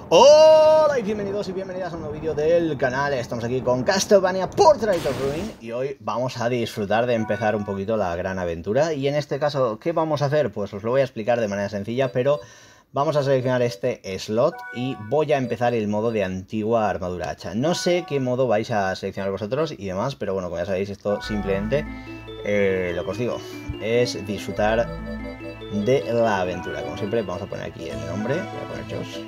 Hola y bienvenidos y bienvenidas a un nuevo vídeo del canal. Estamos aquí con Castlevania Portrait of Ruin y hoy vamos a disfrutar de empezar un poquito la gran aventura. Y en este caso, ¿qué vamos a hacer? Pues os lo voy a explicar de manera sencilla, pero vamos a seleccionar este slot y voy a empezar el modo de antigua armadura hacha. No sé qué modo vais a seleccionar vosotros y demás, pero bueno, como ya sabéis, esto simplemente, lo que os digo, es disfrutar de la aventura. Como siempre, vamos a poner aquí el nombre, voy a poner Josh.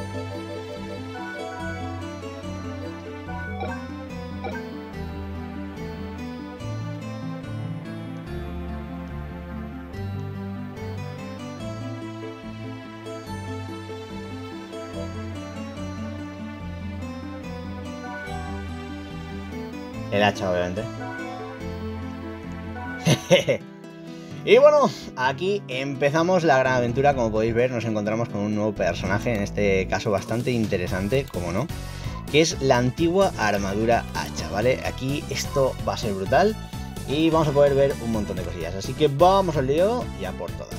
El hacha, obviamente. Y bueno, aquí empezamos la gran aventura. Como podéis ver, nos encontramos con un nuevo personaje, en este caso bastante interesante, como no, que es la antigua armadura hacha, ¿vale? Aquí esto va a ser brutal y vamos a poder ver un montón de cosillas. Así que vamos al lío y a por todas.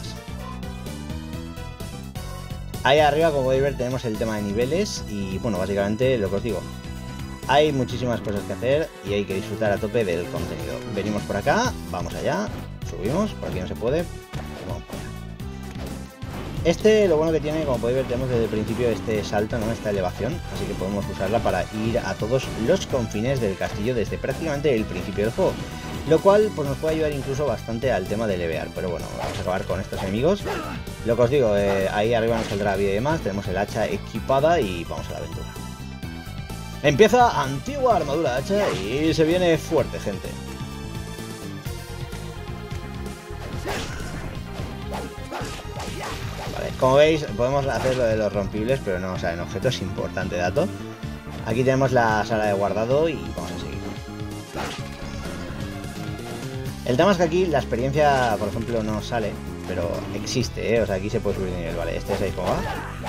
Ahí arriba, como podéis ver, tenemos el tema de niveles y bueno, básicamente lo que os digo. Hay muchísimas cosas que hacer y hay que disfrutar a tope del contenido. Venimos por acá, vamos allá, subimos, por aquí no se puede. Vamos por allá. Este, lo bueno que tiene, como podéis ver, tenemos desde el principio este salto, ¿no? Esta elevación, así que podemos usarla para ir a todos los confines del castillo desde prácticamente el principio del juego. Lo cual pues nos puede ayudar incluso bastante al tema de levear, pero bueno, vamos a acabar con estos enemigos. Lo que os digo, ahí arriba nos saldrá vida y demás, tenemos el hacha equipada y vamos a la aventura. Empieza antigua armadura hacha y se viene fuerte, gente. Vale, como veis, podemos hacer lo de los rompibles, pero no, o sea, en objetos es importante dato. Aquí tenemos la sala de guardado y vamos a seguir. El tema es que aquí la experiencia, por ejemplo, no sale, pero existe, ¿eh? O sea, aquí se puede subir de nivel, ¿vale? Este es ahí como va.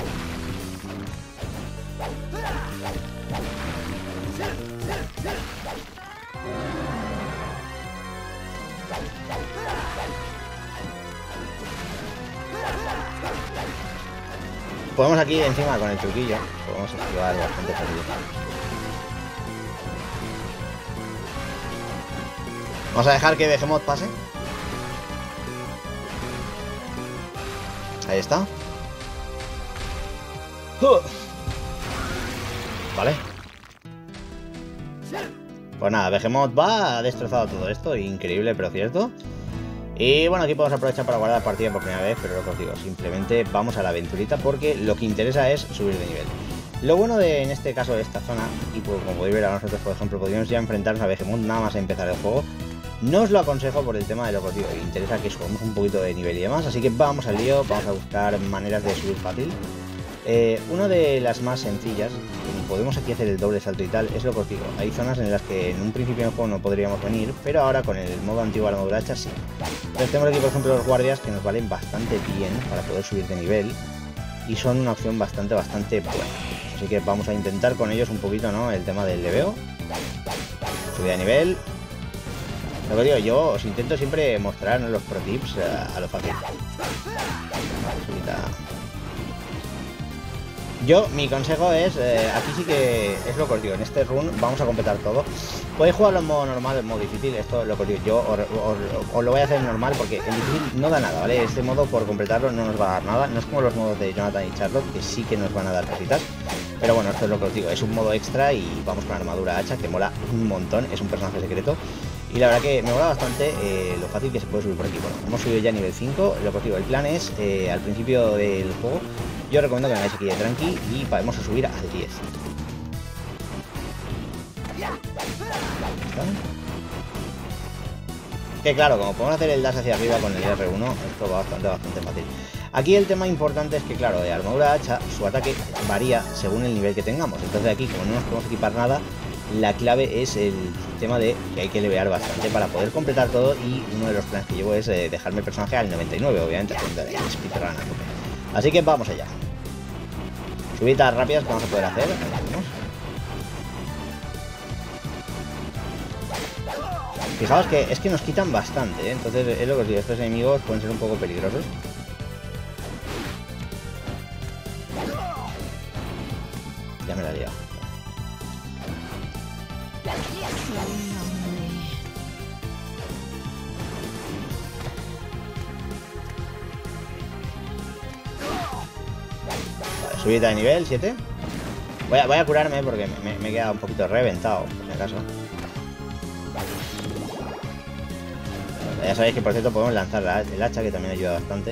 Podemos aquí encima con el truquillo, podemos esquivar bastante fácil. Vamos a dejar que Behemoth pase. Ahí está. Vale. Pues nada, Behemoth ha destrozado todo esto, increíble pero cierto. Y bueno, aquí podemos aprovechar para guardar partida por primera vez, pero lo que os digo, simplemente vamos a la aventurita porque lo que interesa es subir de nivel. Lo bueno de, en este caso, de esta zona, y pues, como podéis ver a nosotros, por ejemplo, podríamos ya enfrentarnos a Behemoth nada más a empezar el juego. No os lo aconsejo por el tema de lo que os digo, interesa que subamos un poquito de nivel y demás, así que vamos al lío, vamos a buscar maneras de subir fácil. Una de las más sencillas, podemos aquí hacer el doble salto y tal, es lo que os digo. Hay zonas en las que en un principio del juego no podríamos venir, pero ahora con el modo antiguo armadura hacha sí. Entonces tenemos aquí por ejemplo los guardias que nos valen bastante bien para poder subir de nivel y son una opción bastante buena. Así que vamos a intentar con ellos un poquito, ¿no? El tema del leveo, subida de nivel. Lo que digo, yo os intento siempre mostrar, ¿no?, los pro tips a lo fácil. Yo, mi consejo es, aquí sí que es lo que os digo, en este run vamos a completar todo. Podéis jugarlo en modo normal, en modo difícil, esto es lo que os digo, yo os lo voy a hacer en normal porque en difícil no da nada, ¿vale? Este modo por completarlo no nos va a dar nada, no es como los modos de Jonathan y Charlotte, que sí que nos van a dar cositas. Pero bueno, esto es lo que os digo, es un modo extra y vamos con armadura hacha, que mola un montón, es un personaje secreto. Y la verdad que me mola bastante lo fácil que se puede subir por aquí. Bueno, hemos subido ya a nivel 5, lo que os digo, el plan es, al principio del juego, yo recomiendo que vengáis aquí de tranqui y vamos a subir al 10. Que claro, como podemos hacer el dash hacia arriba con el R1, esto va bastante fácil. Aquí el tema importante es que, claro, de armadura hacha, su ataque varía según el nivel que tengamos. Entonces aquí, como no nos podemos equipar nada, la clave es el tema de que hay que levear bastante para poder completar todo. Y uno de los planes que llevo es dejarme el personaje al 99, obviamente, haciendo el speedrun a tope. Así que vamos allá. Subidas rápidas que vamos a poder hacer. Fijaos que es que nos quitan bastante, ¿eh? Entonces es lo que os digo, estos enemigos pueden ser un poco peligrosos. Vale, subida de nivel 7. Voy a curarme porque me he quedado un poquito reventado, por si acaso. Ya sabéis que por cierto podemos lanzar el hacha, que también ayuda bastante.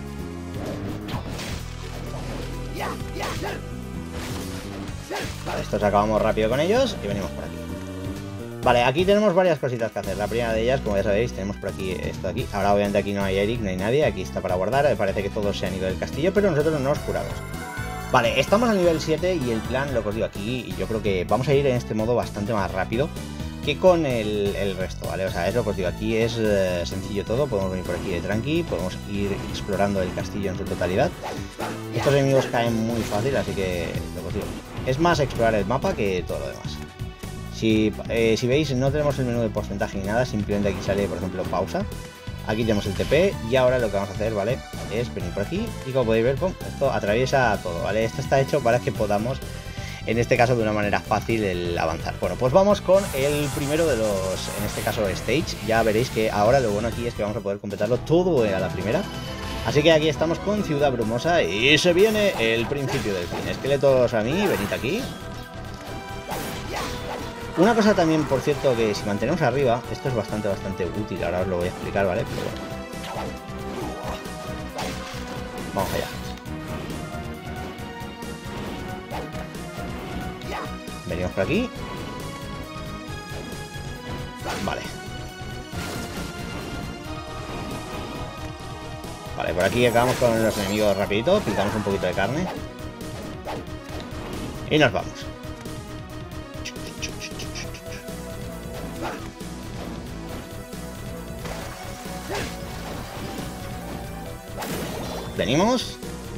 Vale, estos acabamos rápido con ellos y venimos por aquí. Vale, aquí tenemos varias cositas que hacer. La primera de ellas, como ya sabéis, tenemos por aquí esto de aquí. Ahora obviamente aquí no hay Eric, no hay nadie. Aquí está para guardar. Me parece que todos se han ido del castillo, pero nosotros no nos curamos. Vale, estamos al nivel 7 y el plan, lo que os digo aquí, yo creo que vamos a ir en este modo bastante más rápido que con el resto, ¿vale? O sea, es lo que os digo, aquí es sencillo todo. Podemos venir por aquí de tranqui, podemos ir explorando el castillo en su totalidad. Estos enemigos caen muy fácil, así que lo que os digo, es más explorar el mapa que todo lo demás. Si veis, no tenemos el menú de porcentaje ni nada, simplemente aquí sale, por ejemplo, pausa. Aquí tenemos el TP y ahora lo que vamos a hacer, ¿vale? Es venir por aquí y como podéis ver, ¡pum!, esto atraviesa todo, ¿vale? Esto está hecho para que podamos, en este caso de una manera fácil, el avanzar. Bueno, pues vamos con el primero de los, en este caso, stage. Ya veréis que ahora lo bueno aquí es que vamos a poder completarlo todo a la primera. Así que aquí estamos con Ciudad Brumosa y se viene el principio del fin. Esqueletos a mí, venid aquí. Una cosa también, por cierto, que si mantenemos arriba, esto es bastante útil, ahora os lo voy a explicar, ¿vale? Pero bueno. Vamos allá. Venimos por aquí. Vale. Vale, por aquí acabamos con los enemigos rapidito, picamos un poquito de carne. Y nos vamos. Venimos.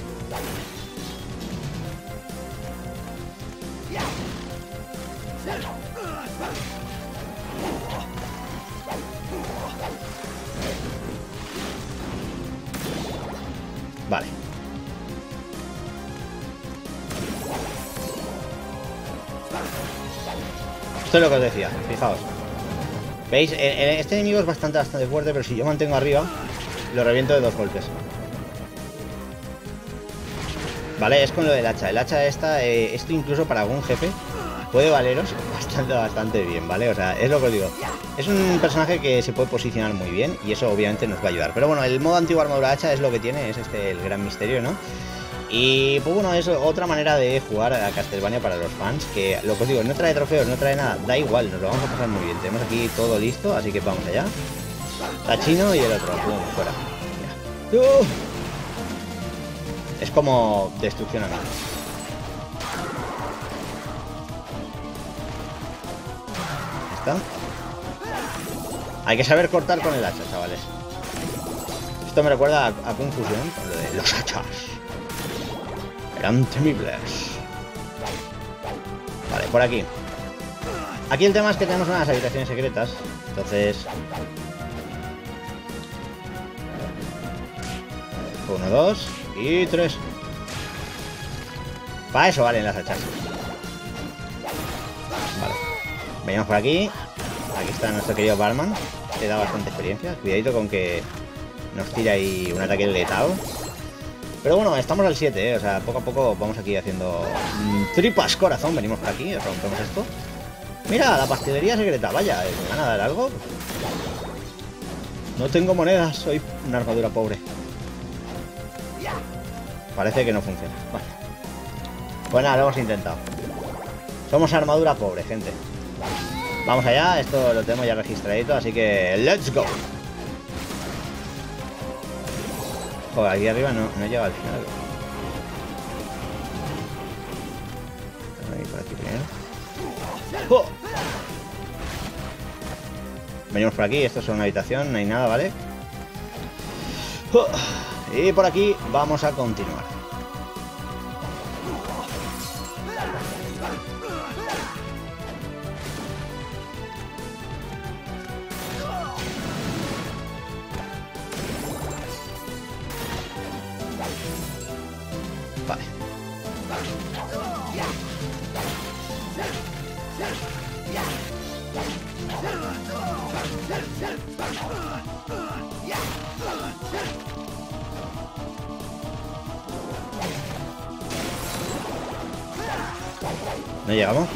Vale. Esto es lo que os decía, fijaos. ¿Veis? Este enemigo es bastante fuerte, pero si yo mantengo arriba, lo reviento de 2 golpes. Vale, es con lo del hacha. El hacha esta, esto incluso para algún jefe puede valeros bastante bien, ¿vale? O sea, es lo que os digo. Es un personaje que se puede posicionar muy bien y eso obviamente nos va a ayudar. Pero bueno, el modo antigua armadura hacha es lo que tiene, es el gran misterio, ¿no? Y pues bueno, es otra manera de jugar a Castlevania para los fans, que lo que os digo, no trae trofeos, no trae nada, da igual, nos lo vamos a pasar muy bien. Tenemos aquí todo listo, así que vamos allá. Tachino y el otro, pum, fuera. Es como destrucción a mí. ¿Está? Hay que saber cortar con el hacha, chavales. Esto me recuerda a Confusión, con lo de los hachas. Eran temibles. Vale, por aquí. Aquí el tema es que tenemos unas habitaciones secretas. Entonces... 1, 2 y 3. Para eso valen las hachas. Vale. Venimos por aquí. Aquí está nuestro querido Barman, que da bastante experiencia. Cuidadito con que nos tira ahí un ataque letal. Pero bueno, estamos al 7, o sea, poco a poco vamos aquí haciendo tripas corazón. Venimos por aquí, rompemos esto. Mira, la pastelería secreta, vaya, ¿me van a dar algo? No tengo monedas, soy una armadura pobre. Parece que no funciona. Vale. Pues nada, lo hemos intentado. Somos armadura pobre, gente. Vamos allá, esto lo tenemos ya registradito, así que let's go. Joder, aquí arriba no llega al final. Voy a ir por aquí primero. ¡Oh! Venimos por aquí, esto es una habitación, no hay nada, ¿vale? ¡Oh! Y por aquí vamos a continuar. Vale. ¿No llegamos?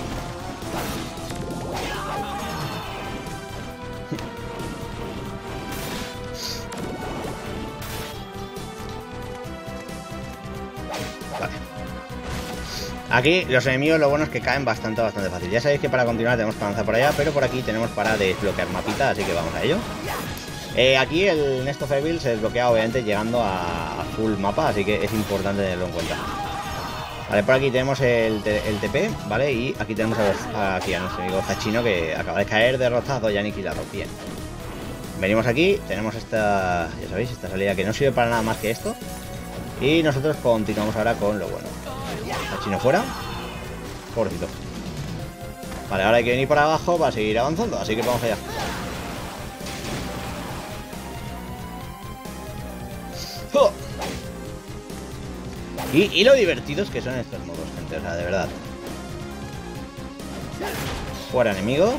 Vale. Aquí los enemigos lo bueno es que caen bastante fácil. Ya sabéis que para continuar tenemos que avanzar por allá, pero por aquí tenemos para desbloquear mapita, así que vamos a ello. Aquí el Nest of Evil se desbloquea obviamente llegando a full mapa, así que es importante tenerlo en cuenta. Vale, por aquí tenemos el TP, ¿vale? Y aquí tenemos a nuestro amigo Zachino que acaba de caer derrotado y aniquilado. Bien. Venimos aquí, tenemos esta, ya sabéis, esta salida que no sirve para nada más que esto. Y nosotros continuamos ahora con lo bueno. Zachino fuera. Pobrecito. Vale, ahora hay que venir por abajo para seguir avanzando, así que vamos allá. ¡Oh! Y lo divertidos que son estos modos, gente, o sea, de verdad. Fuera enemigo.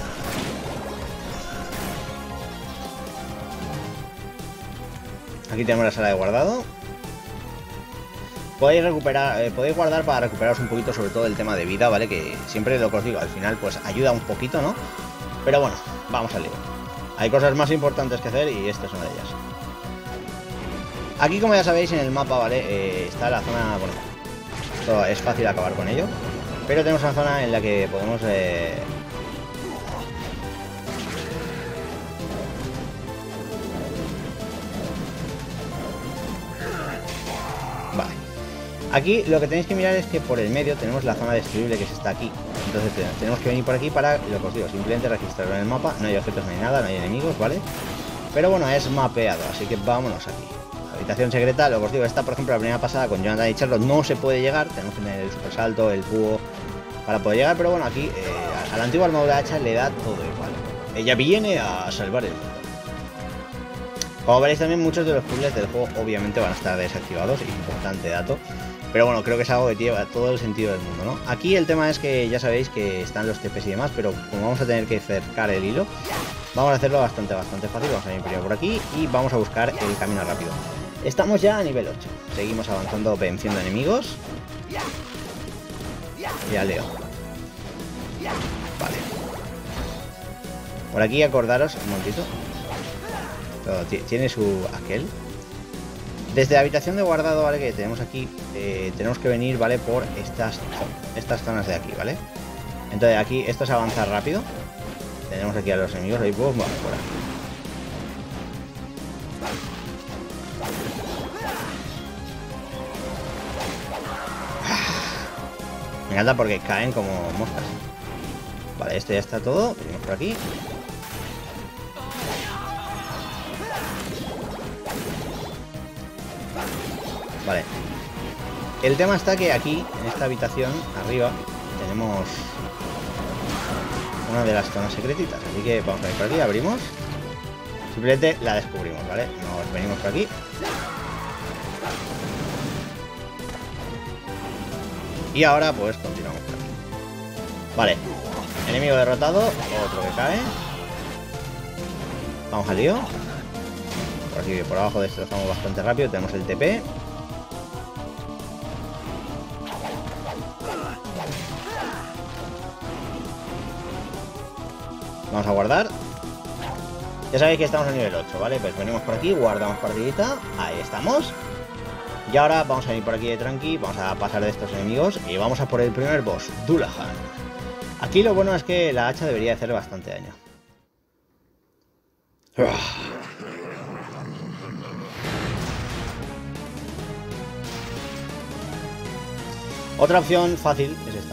Aquí tenemos la sala de guardado. Podéis recuperar, podéis guardar para recuperaros un poquito, sobre todo el tema de vida, ¿vale? Que siempre lo que os digo, al final pues ayuda un poquito, ¿no? Pero bueno, vamos al lío. Hay cosas más importantes que hacer y esta es una de ellas. Aquí, como ya sabéis, en el mapa, ¿vale? Está la zona, bueno, esto es fácil acabar con ello, pero tenemos una zona en la que podemos... Vale. Aquí lo que tenéis que mirar es que por el medio tenemos la zona destruible que está aquí. Entonces tenemos que venir por aquí para, lo que os digo, simplemente registrarlo en el mapa. No hay objetos, no hay nada, no hay enemigos, ¿vale? Pero bueno, es mapeado, así que vámonos aquí. Habitación secreta, lo que os digo, esta por ejemplo la primera pasada con Jonathan y Charlotte no se puede llegar, tenemos que tener el super salto, el búho para poder llegar, pero bueno, aquí a la antigua armadura hacha le da todo igual. Ella viene a salvar el mundo. Como veréis también muchos de los puzzles del juego obviamente van a estar desactivados, importante dato, pero bueno, creo que es algo que lleva todo el sentido del mundo, ¿no? Aquí el tema es que ya sabéis que están los TPs y demás, pero como vamos a tener que cercar el hilo, vamos a hacerlo bastante fácil. Vamos a ir primero por aquí y vamos a buscar el camino rápido. Estamos ya a nivel 8. Seguimos avanzando venciendo enemigos. Ya leo. Vale. Por aquí acordaros, un momentito. Todo tiene su aquel. Desde la habitación de guardado, ¿vale? Que tenemos aquí, tenemos que venir, ¿vale? Por estas zonas de aquí, ¿vale? Entonces aquí esto es avanzar rápido. Tenemos aquí a los enemigos, ahí pues, vamos por aquí. Me encanta porque caen como moscas. Vale, este ya está todo. Venimos por aquí. Vale. El tema está que aquí, en esta habitación, arriba, tenemos una de las zonas secretitas. Así que vamos a ir por aquí, abrimos. Simplemente la descubrimos, ¿vale? Nos venimos por aquí. Y ahora pues continuamos por aquí. Vale. Enemigo derrotado. Otro que cae. Vamos al lío. Por aquí, por abajo destrozamos bastante rápido. Tenemos el TP. Vamos a guardar. Ya sabéis que estamos a nivel 8, ¿vale? Pues venimos por aquí, guardamos partidita. Ahí estamos. Y ahora vamos a ir por aquí de tranqui. Vamos a pasar de estos enemigos y vamos a por el primer boss, Dullahan. Aquí lo bueno es que la hacha debería hacer bastante daño. Otra opción fácil es esta.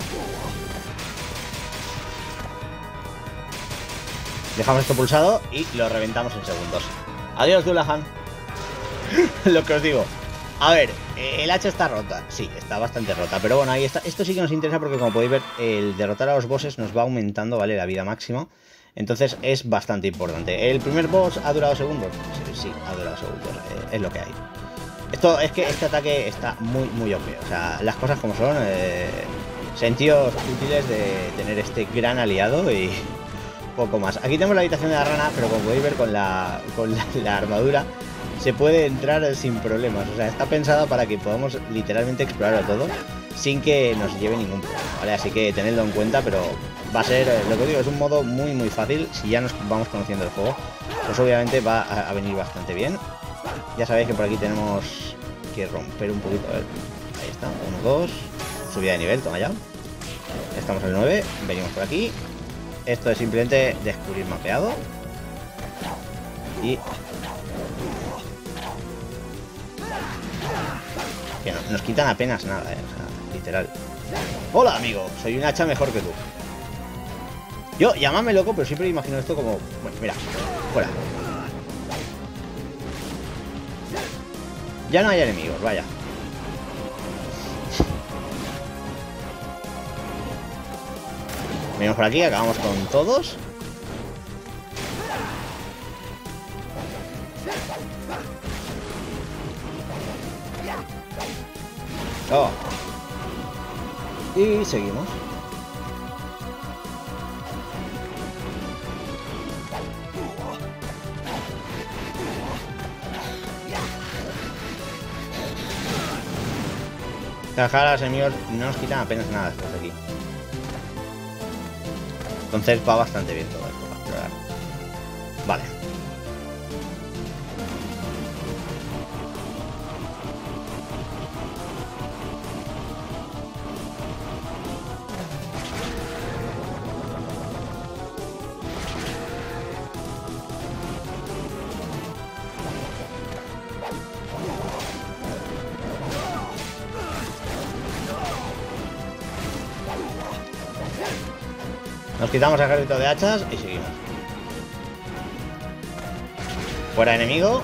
Dejamos esto pulsado y lo reventamos en segundos. Adiós, Dullahan. Lo que os digo. A ver, el hacha está rota. Sí, está bastante rota. Pero bueno, ahí está. Esto sí que nos interesa porque como podéis ver, el derrotar a los bosses nos va aumentando, ¿vale? La vida máxima. Entonces es bastante importante. ¿El primer boss ha durado segundos? Sí, ha durado segundos. Es lo que hay. Esto es que este ataque está muy OP. O sea, las cosas como son. Sentidos útiles de tener este gran aliado y poco más. Aquí tenemos la habitación de la rana, pero como podéis ver con la armadura se puede entrar sin problemas. O sea, está pensada para que podamos literalmente explorarlo todo sin que nos lleve ningún problema, ¿vale? Así que tenedlo en cuenta, pero va a ser, lo que digo, es un modo muy fácil. Si ya nos vamos conociendo el juego, pues obviamente va a venir bastante bien. Ya sabéis que por aquí tenemos que romper un poquito. A ver, ahí está, 1, 2, subida de nivel, toma ya. Estamos al 9, venimos por aquí. Esto es simplemente descubrir mapeado. Y... que no, nos quitan apenas nada, o sea, literal. Hola, amigo, soy un hacha mejor que tú. Yo, llámame loco, pero siempre imagino esto como... bueno, mira, fuera. Ya no hay enemigos, vaya. Venimos por aquí, acabamos con todos. Oh. Y seguimos. Trabajar a los enemigos no nos quitan apenas nada después de aquí. Entonces va bastante bien todo esto para explorar. Vale. Nos quitamos el ejército de hachas y seguimos. Fuera enemigo.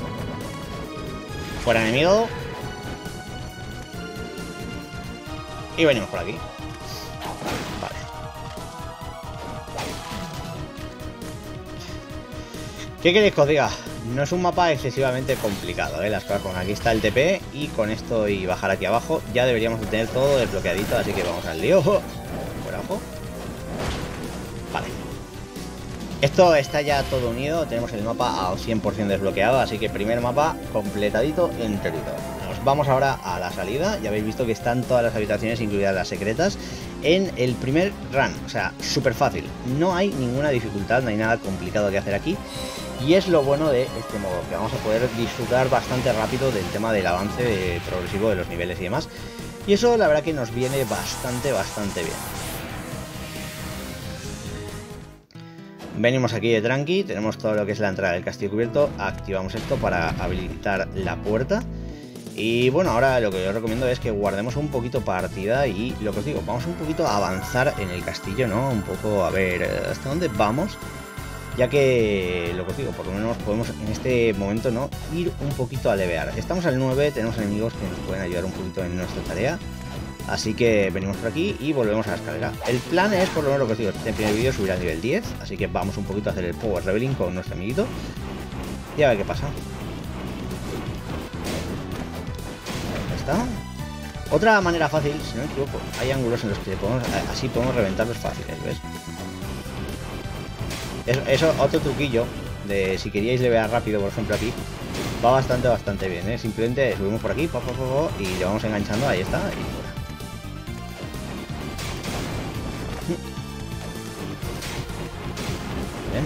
Fuera enemigo. Y venimos por aquí. Vale. ¿Qué queréis que os diga? No es un mapa excesivamente complicado, ¿eh? Las cosas con aquí está el TP y con esto y bajar aquí abajo ya deberíamos de tener todo desbloqueadito, así que vamos al lío. Por abajo. Vale. Esto está ya todo unido, tenemos el mapa al 100% desbloqueado, así que primer mapa completadito enterito. Nos vamos ahora a la salida, ya habéis visto que están todas las habitaciones, incluidas las secretas, en el primer run, o sea, súper fácil. No hay ninguna dificultad, no hay nada complicado que hacer aquí. Y es lo bueno de este modo, que vamos a poder disfrutar bastante rápido del tema del avance progresivo de los niveles y demás. Y eso la verdad que nos viene bastante bien. Venimos aquí de tranqui, tenemos todo lo que es la entrada del castillo cubierto, activamos esto para habilitar la puerta. Y bueno, ahora lo que yo recomiendo es que guardemos un poquito partida y lo que os digo, vamos un poquito a avanzar en el castillo, ¿no? Un poco a ver hasta dónde vamos, ya que lo que os digo, por lo menos podemos en este momento, ¿no? Ir un poquito a levear. Estamos al 9, tenemos enemigos que nos pueden ayudar un poquito en nuestra tarea. Así que venimos por aquí y volvemos a la escalera. El plan es, por lo menos lo que os digo, en el primer vídeo subir al nivel 10. Así que vamos un poquito a hacer el power leveling con nuestro amiguito. Y a ver qué pasa. Ahí está. Otra manera fácil, si no me equivoco, hay ángulos en los que así podemos reventarlos fáciles, ¿ves? Eso, otro truquillo de si queríais levear rápido, por ejemplo aquí, va bastante bien, ¿eh? Simplemente subimos por aquí, y le vamos enganchando, ahí está, y fuera. Bien.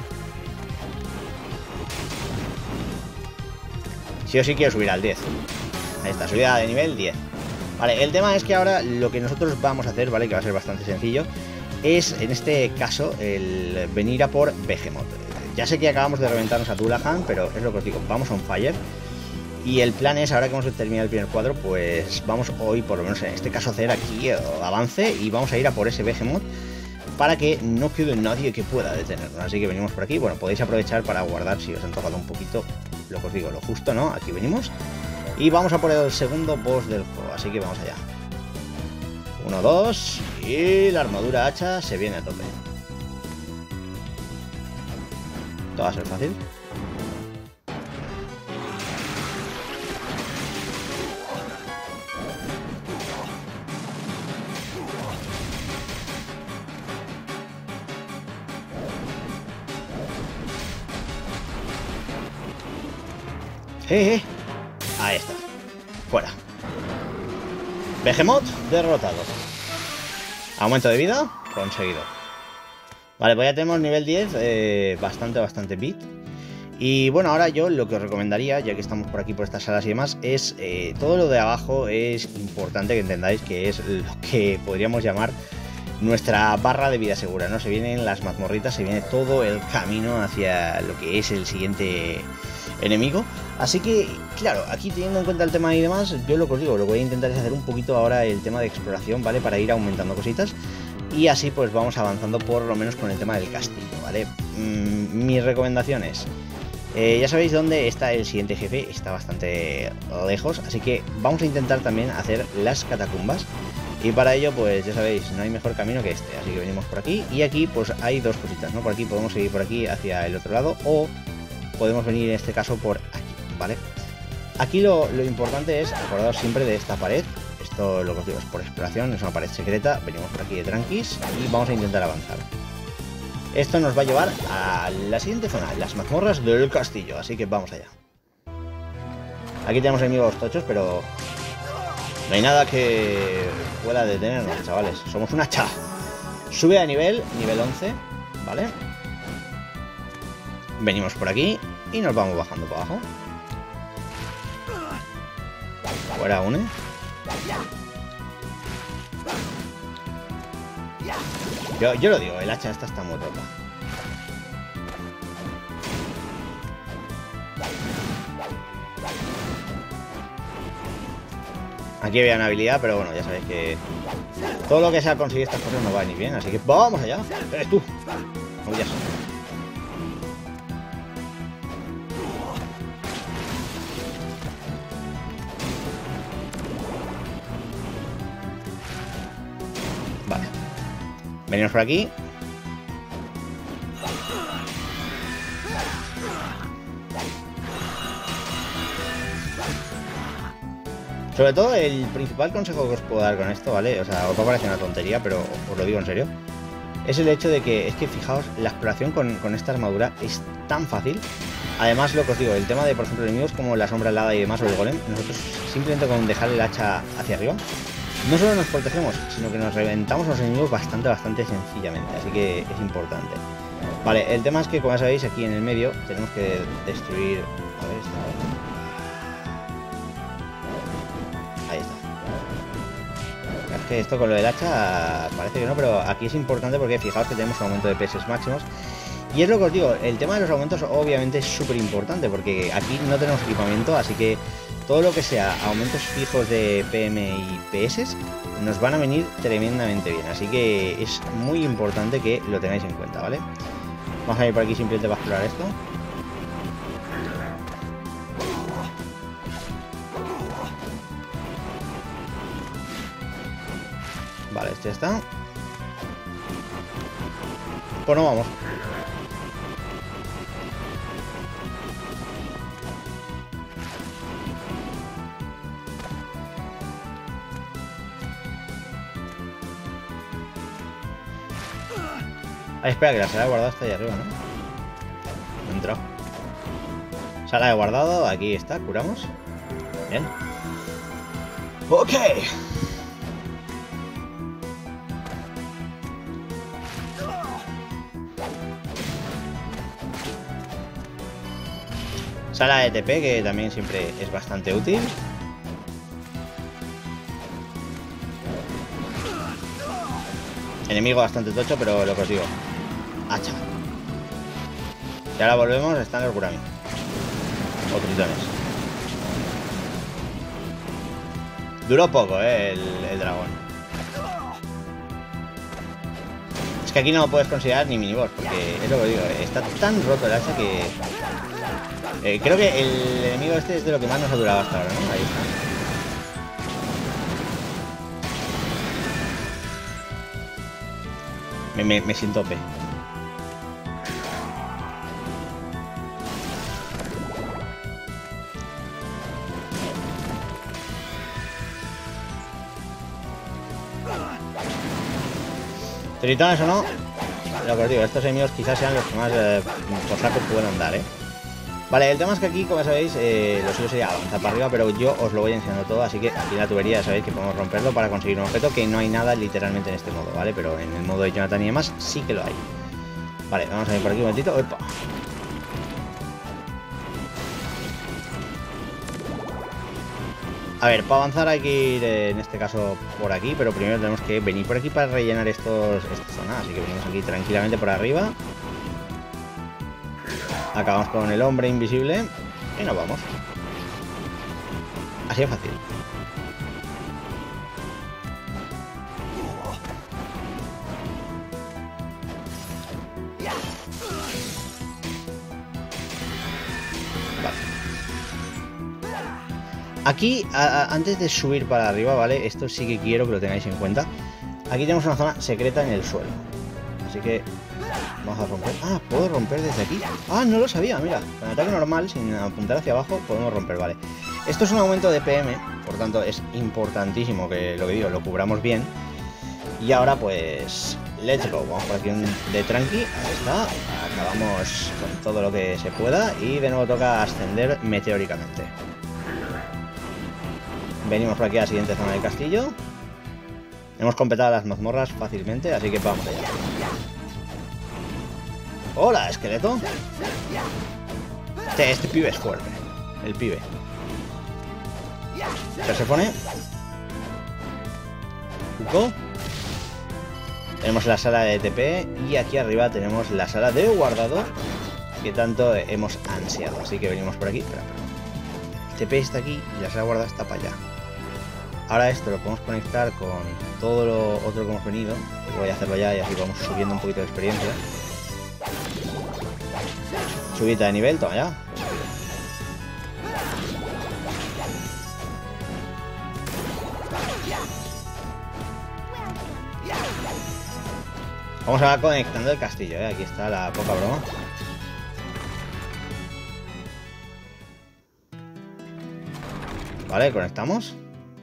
Sí o sí quiero subir al 10. Ahí está, subida de nivel 10. Vale, el tema es que ahora lo que nosotros vamos a hacer, ¿vale? Que va a ser bastante sencillo, es en este caso el venir a por Behemoth. Ya sé que acabamos de reventarnos a Dullahan, pero es lo que os digo, vamos on fire. Y el plan es, ahora que hemos terminado el primer cuadro, pues vamos hoy, por lo menos en este caso, a hacer aquí avance y vamos a ir a por ese Behemoth para que no quede nadie que pueda detenernos. Así que venimos por aquí. Bueno, podéis aprovechar para guardar si os han tocado un poquito, lo que os digo, lo justo, ¿no? Aquí venimos y vamos a por el segundo boss del juego, así que vamos allá. 1, 2 y la armadura hacha se viene a tope. Todo va a ser fácil. Ahí está. Fuera. Behemoth derrotado. Aumento de vida conseguido. Vale, pues ya tenemos nivel 10. Bastante bit. Y bueno, ahora yo lo que os recomendaría, ya que estamos por aquí por estas salas y demás, es todo lo de abajo es importante que entendáis que es lo que podríamos llamar nuestra barra de vida segura, ¿no? Se vienen las mazmorritas, se viene todo el camino hacia lo que es el siguiente enemigo. Así que, claro, aquí teniendo en cuenta el tema y demás, yo lo que os digo, lo que voy a intentar es hacer un poquito ahora el tema de exploración, ¿vale? Para ir aumentando cositas. Y así pues vamos avanzando por lo menos con el tema del castillo, ¿vale? Mis recomendaciones. Ya sabéis dónde está el siguiente jefe, está bastante lejos, así que vamos a intentar también hacer las catacumbas. Y para ello, pues ya sabéis, no hay mejor camino que este, así que venimos por aquí. Y aquí pues hay dos cositas, ¿no? Por aquí podemos seguir por aquí hacia el otro lado, o podemos venir en este caso por aquí, ¿vale? Aquí lo importante es acordaros siempre de esta pared. Esto lo que os digo es por exploración, es una pared secreta. Venimos por aquí de tranquis y vamos a intentar avanzar. Esto nos va a llevar a la siguiente zona, las mazmorras del castillo, así que vamos allá. Aquí tenemos enemigos tochos, pero no hay nada que pueda detenernos, chavales. Somos un hacha. Sube a nivel 11, ¿vale? Venimos por aquí y nos vamos bajando para abajo. Fuera une. Yo lo digo, el hacha esta está muy rota. Aquí había una habilidad, pero bueno, ya sabéis que todo lo que sea conseguir estas cosas no va ni bien, así que vamos allá. Eres tú. No huyas. Vale. Venimos por aquí. Sobre todo, el principal consejo que os puedo dar con esto, ¿vale? O sea, os va a parecer una tontería, pero os lo digo en serio. Es el hecho de que, fijaos, la exploración con esta armadura es tan fácil. Además, lo que os digo, el tema de, por ejemplo, enemigos como la sombra helada y demás, o el golem, nosotros simplemente con dejar el hacha hacia arriba, no solo nos protegemos, sino que nos reventamos a los enemigos bastante sencillamente. Así que es importante. Vale, el tema es que, como ya sabéis, aquí en el medio tenemos que destruir... A ver, ahí está. Es que esto con lo del hacha parece que no, pero aquí es importante porque fijaos que tenemos un aumento de PS máximos. Y es lo que os digo, el tema de los aumentos obviamente es súper importante porque aquí no tenemos equipamiento, así que todo lo que sea aumentos fijos de PM y PS nos van a venir tremendamente bien. Así que es muy importante que lo tengáis en cuenta, ¿vale? Vamos a ir por aquí simplemente para explorar esto. Vale, este ya está. Pues no vamos. Ah, espera, que la sala de guardado está ahí arriba, ¿no? No he entrado. Sala de guardado, aquí está, curamos. Bien. Ok. Sala de TP, que también siempre es bastante útil. Enemigo bastante tocho, pero lo que os digo, hacha. Y ahora volvemos, están los Gurami o tritones. Duró poco, el dragón. Es que aquí no lo puedes considerar ni miniboss, porque es lo que os digo, está tan roto el hacha que... creo que el enemigo este es de lo que más nos ha durado hasta ahora, ¿no? Ahí está. Me siento OP. Tritones o no, lo que os digo, estos enemigos quizás sean los que más por saco pueden andar, ¿eh? Vale, el tema es que aquí, como sabéis, lo suyo sería avanzar para arriba, pero yo os lo voy enseñando todo, así que aquí en la tubería ya sabéis que podemos romperlo para conseguir un objeto, que no hay nada literalmente en este modo, ¿vale? Pero en el modo de Jonathan y demás sí que lo hay. Vale, vamos a ir por aquí un momentito. ¡Opa! A ver, para avanzar hay que ir, en este caso, por aquí, pero primero tenemos que venir por aquí para rellenar esta zona, así que venimos aquí tranquilamente por arriba. Acabamos con el hombre invisible y nos vamos. Así de fácil. Vale. Aquí, antes de subir para arriba, ¿vale? Esto sí que quiero que lo tengáis en cuenta. Aquí tenemos una zona secreta en el suelo. Así que vamos a romper. Ah, puedo romper desde aquí. Ah, no lo sabía, mira. Con ataque normal, sin apuntar hacia abajo, podemos romper, vale. Esto es un aumento de PM, por tanto es importantísimo que lo que digo, lo cubramos bien. Y ahora pues, let's go. Vamos por aquí de tranqui. Ahí está. Acabamos con todo lo que se pueda. Y de nuevo toca ascender meteóricamente. Venimos por aquí a la siguiente zona del castillo. Hemos completado las mazmorras fácilmente, así que vamos allá. Hola, esqueleto. Este pibe es fuerte. El pibe. Persefone. Cuco. Tenemos la sala de TP. Y aquí arriba tenemos la sala de guardado, que tanto hemos ansiado. Así que venimos por aquí. Espera. El TP está aquí y la sala de guardado está para allá. Ahora esto lo podemos conectar con todo lo otro que hemos venido. Voy a hacerlo ya y así vamos subiendo un poquito de experiencia. Subida de nivel, toma ya. Vamos a conectando el castillo, ¿eh? Aquí está la poca broma. Vale, conectamos.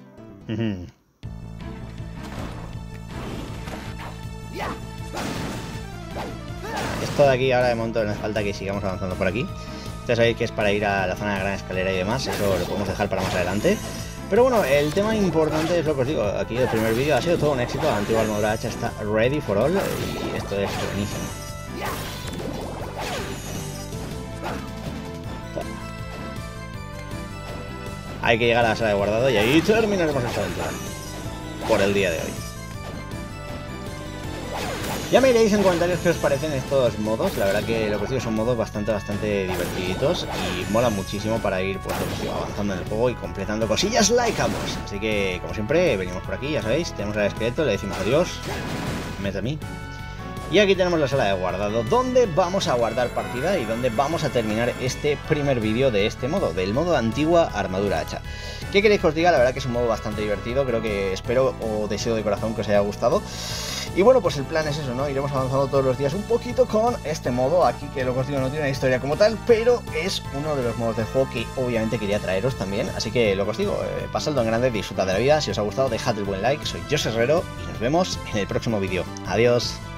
Esto de aquí ahora de momento no hace falta que sigamos avanzando por aquí. Ustedes sabéis que es para ir a la zona de la gran escalera y demás. Eso lo podemos dejar para más adelante. Pero bueno, el tema importante es lo que os digo. Aquí el primer vídeo ha sido todo un éxito. La antigua armadura hacha está ready for all. Y esto es buenísimo. Hay que llegar a la sala de guardado y ahí terminaremos esta aventura. Por el día de hoy. Ya me diréis en comentarios qué os parecen estos modos. La verdad que lo que os digo son modos bastante divertiditos y mola muchísimo para ir pues, avanzando en el juego y completando cosillas like ambos. Así que, como siempre, venimos por aquí, ya sabéis, tenemos al esqueleto, le decimos adiós, mete a mí. Y aquí tenemos la sala de guardado, donde vamos a guardar partida y donde vamos a terminar este primer vídeo de este modo, del modo antigua armadura hacha. ¿Qué queréis que os diga? La verdad que es un modo bastante divertido, creo que espero o deseo de corazón que os haya gustado. Y bueno, pues el plan es eso, ¿no? Iremos avanzando todos los días un poquito con este modo aquí, que lo que os digo no tiene una historia como tal, pero es uno de los modos del juego que obviamente quería traeros también. Así que lo que os digo, pasadlo en grande, disfrutad de la vida, si os ha gustado dejad el buen like, soy Josh Herrero y nos vemos en el próximo vídeo. Adiós.